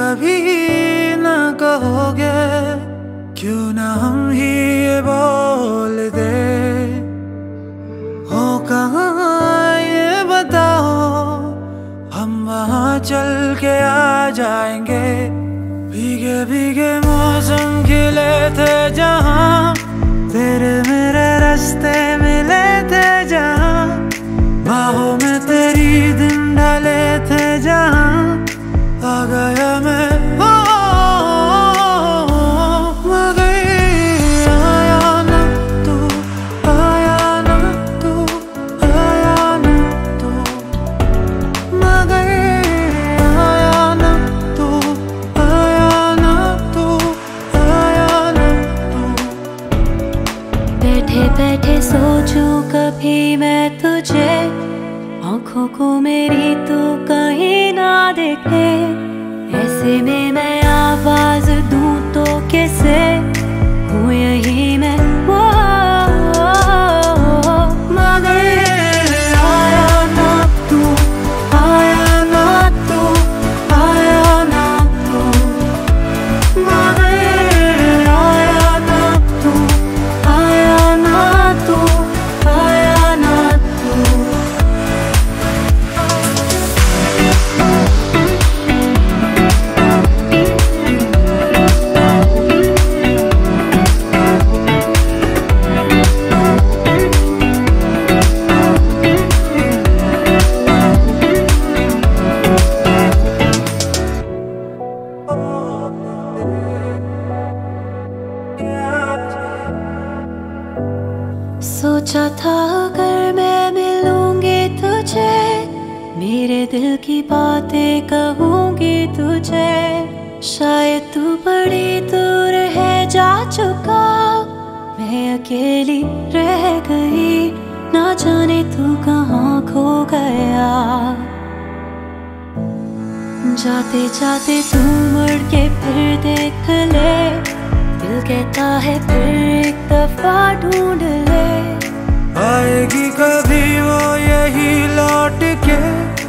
कभी ना कहोगे, क्यों ना हम ही ये बोल दे। हो कहाँ ये बताओ, हम वहाँ चल के आ जाएंगे। भीगे भीगे मौसम खिले थे जहाँ, तेरे मेरे रास्ते मिले थे जहाँ, बाहों में तेरी दिन डाले थे जहाँ, आ गया मैं मगर आया ना तू, आया ना तू, आया ना तू, मगर आया ना तू, आया ना तू, आया ना तू। बैठे बैठे सोचूं कभी मैं तुझे, आँखों को मेरी तू कहीं ना देखे। ऐसे में मैं आवाज दूं तो कैसे, हूँ यही मैं वो। मगर आया ना तू, आया ना तू, आया ना तू, मगर आया ना तू, आया ना तू, आया ना तू। सोचा था अगर मैं मिलूंगी तुझे, मेरे दिल की बातें कहूंगी तुझे, शायद तू बड़ी दूर है जा चुका, मैं अकेली रह गई, ना जाने तू कहाँ खो गया। जाते जाते तू मुड़ के फिर देख ले, दिल कहता है फिर एक दफा ढूंढ ले। आएगी कभी वो यही लौट के,